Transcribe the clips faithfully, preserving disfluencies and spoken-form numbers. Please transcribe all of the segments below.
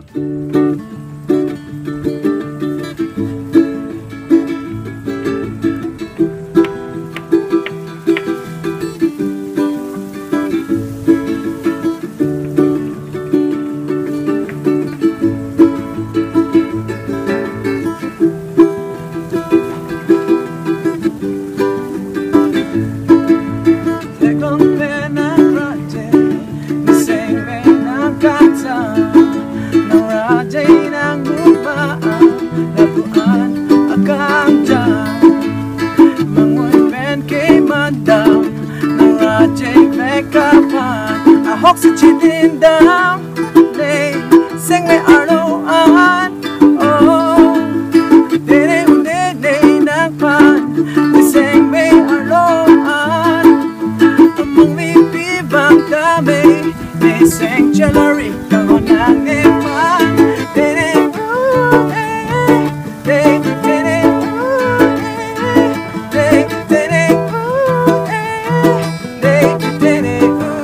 Hawks are chilling down, they sing me alo an. Oh, they they they they nang pan, they sing me alo an. Among me bibang dami, they sing chalari kang nang ne pan. They they ooh eh, they they they ooh eh, they they they ooh eh, they they they.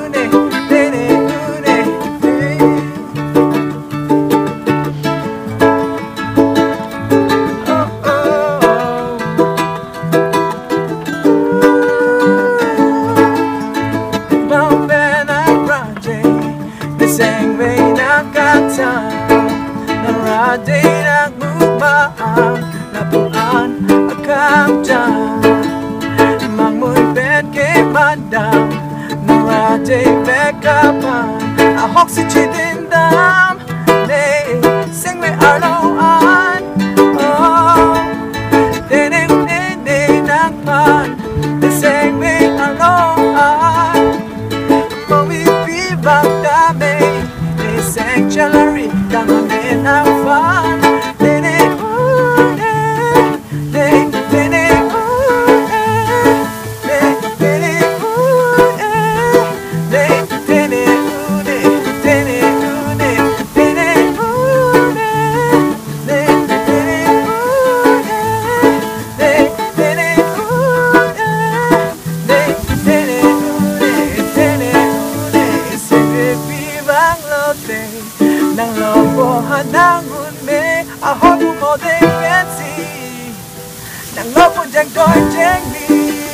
Day nagmukbaan, napuan akam dyan. Mangoy bed kay madam, naraday bekapan. Ahok si chidindam, they sing me arloan. Oh, they they they they nagpan, they sing me arloan. Mami bibang dami, they sing chalari kang na fun. They they ooh eh, they they they ooh eh, they they they ooh eh, they they they ooh they they they ooh they they they ooh eh, they they they ooh eh, they they they ooh eh, they they they ooh they they they ooh they. Sige bibang lote nang lobohan ng unme, ahon mo de fancy nang lobo jang doy jang ni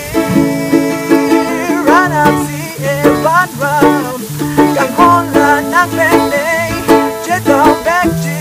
run up si e van round kang hon la nang bende jet on back